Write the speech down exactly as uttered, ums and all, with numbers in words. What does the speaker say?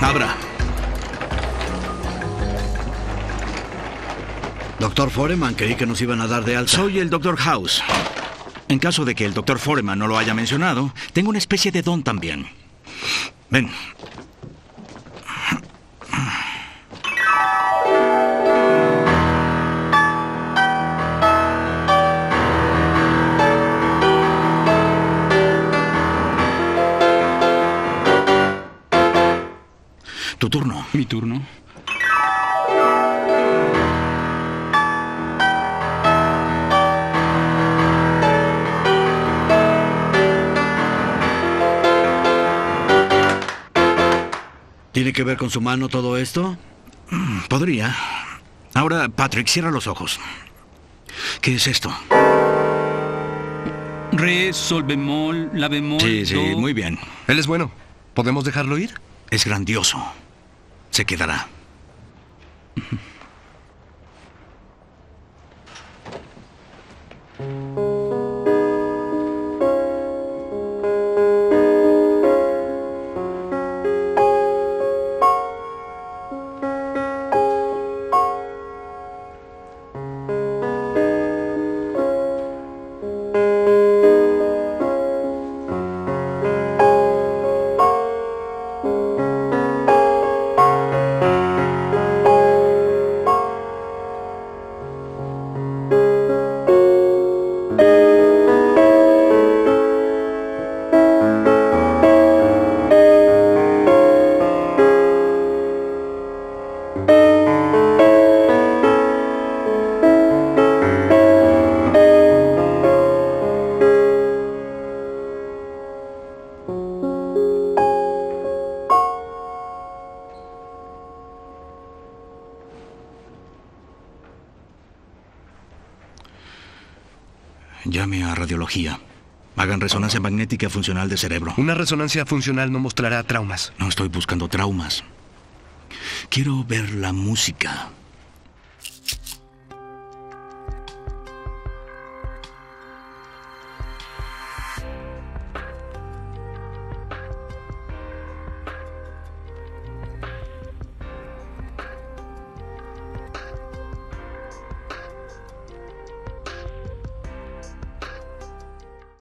Abra. Doctor Foreman, creí que nos iban a dar de alta. Soy el doctor House. En caso de que el doctor Foreman no lo haya mencionado, tengo una especie de don también. Ven. Tu turno. Mi turno. ¿Tiene que ver con su mano todo esto? Podría. Ahora, Patrick, cierra los ojos. ¿Qué es esto? Re, sol bemol, la bemol, Sí, sí, do. muy bien. Él es bueno. ¿Podemos dejarlo ir? Es grandioso. Se quedará. Llame a radiología. Hagan resonancia magnética funcional de cerebro. Una resonancia funcional no mostrará traumas. No estoy buscando traumas. Quiero ver la música.